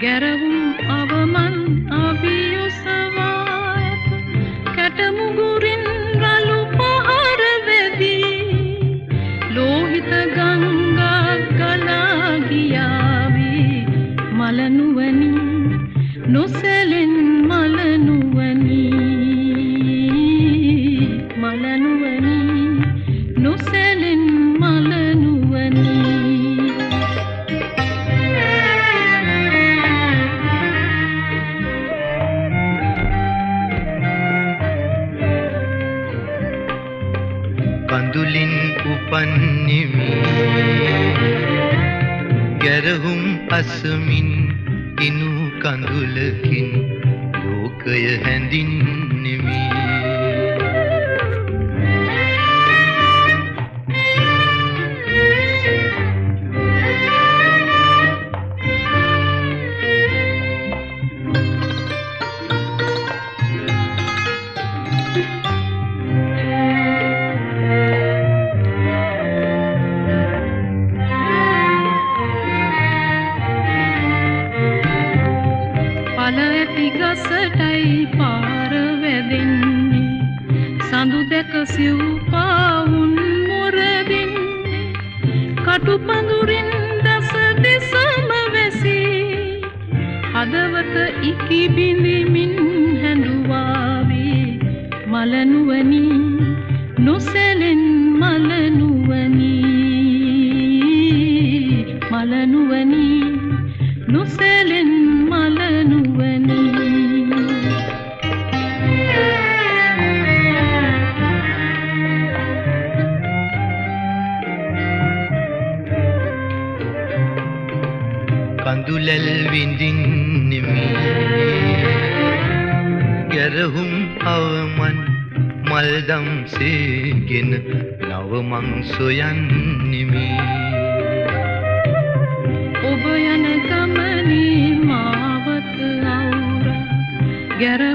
ගැරවුම් අවමන් අවියොසවා ඇත කැටමුගුරින් රළු පහර වැදී ලෝහිත ගංගා ගලා ගියාවී මලනුවනි නොසැලෙන් මලනුවනි මලනුවනි නොසැලෙන් මලනුවනි කඳුලින් උපන්නෙමි ගැරහුම් අසමින් ඉනු කඳුලකින් ලෝකය හැඳින්නෙමි පලඇති ගසටයි පාර වැදෙන්නේ සඳු දැක සිව්පාවුන් මොරදින්නේ කටු පඳුරින් දස දෙසම වැසී හදවත ඉකි බිඳිමින් හැඬුවාවී මලනුවනි නොසැලෙන් මලනුවනි මලනුවනි නොසැලෙන් මලනුවනි කඳුලැල් විඳින්නෙමි ගැරහුම් අවමන් මල්දම් සේගෙන නවමං සොයන්නෙමි ඔබ යන ගමනේ මාවත අවුරා ගැර